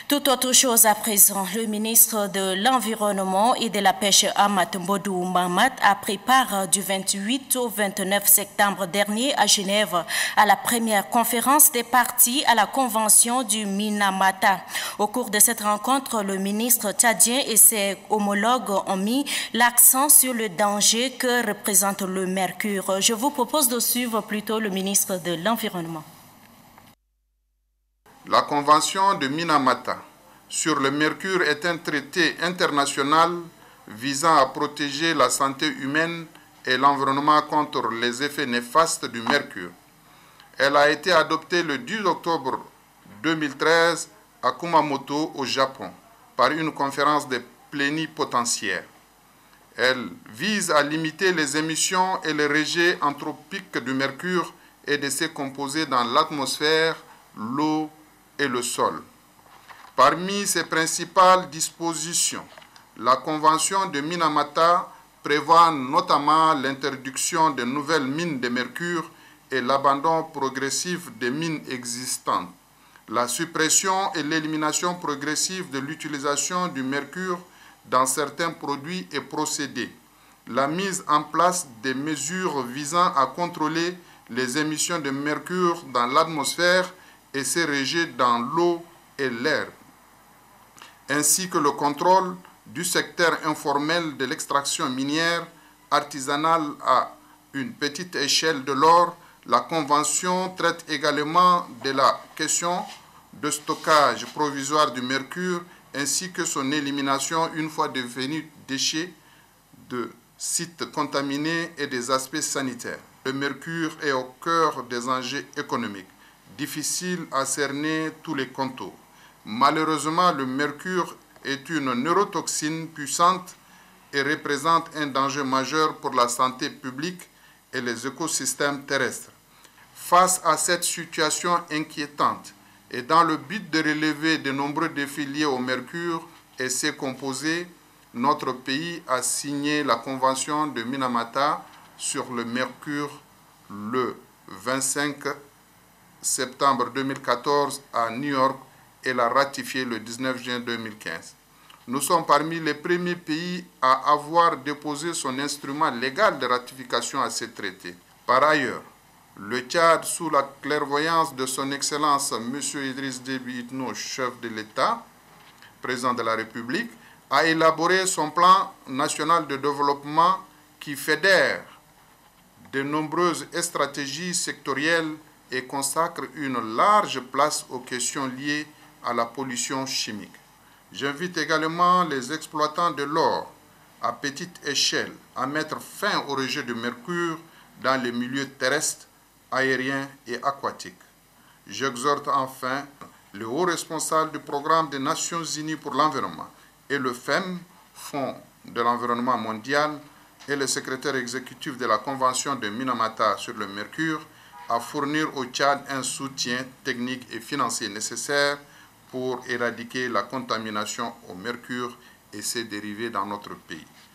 Tout autre chose à présent, le ministre de l'Environnement et de la Pêche Amat Mbodou Mahamat a pris part du 28 au 29 septembre dernier à Genève à la première conférence des parties à la convention du Minamata. Au cours de cette rencontre, le ministre tchadien et ses homologues ont mis l'accent sur le danger que représente le mercure. Je vous propose de suivre plutôt le ministre de l'Environnement. La Convention de Minamata sur le mercure est un traité international visant à protéger la santé humaine et l'environnement contre les effets néfastes du mercure. Elle a été adoptée le 10 octobre 2013 à Kumamoto, au Japon, par une conférence des plénipotentiaires. Elle vise à limiter les émissions et les rejets anthropiques du mercure et de ses composés dans l'atmosphère, l'eau et le sol. Parmi ses principales dispositions, la Convention de Minamata prévoit notamment l'interdiction de nouvelles mines de mercure et l'abandon progressif des mines existantes, la suppression et l'élimination progressive de l'utilisation du mercure dans certains produits et procédés, la mise en place des mesures visant à contrôler les émissions de mercure dans l'atmosphère et ses rejets dans l'eau et l'air, ainsi que le contrôle du secteur informel de l'extraction minière artisanale à une petite échelle de l'or. La Convention traite également de la question de stockage provisoire du mercure ainsi que son élimination une fois devenu déchet de sites contaminés et des aspects sanitaires. Le mercure est au cœur des enjeux économiques. Difficile à cerner tous les contours. Malheureusement, le mercure est une neurotoxine puissante et représente un danger majeur pour la santé publique et les écosystèmes terrestres. Face à cette situation inquiétante et dans le but de relever de nombreux défis liés au mercure et ses composés, notre pays a signé la Convention de Minamata sur le mercure le 25 septembre 2014 à New York et l'a ratifié le 19 juin 2015. Nous sommes parmi les premiers pays à avoir déposé son instrument légal de ratification à ce traité. Par ailleurs, le Tchad, sous la clairvoyance de son Excellence M. Idriss Déby Itno, chef de l'État, président de la République, a élaboré son plan national de développement qui fédère de nombreuses stratégies sectorielles et consacre une large place aux questions liées à la pollution chimique. J'invite également les exploitants de l'or à petite échelle à mettre fin au rejet de mercure dans les milieux terrestres, aériens et aquatiques. J'exhorte enfin le haut responsable du programme des Nations Unies pour l'environnement et le FEM, Fonds de l'environnement mondial, et le secrétaire exécutif de la Convention de Minamata sur le mercure à fournir au Tchad un soutien technique et financier nécessaire pour éradiquer la contamination au mercure et ses dérivés dans notre pays.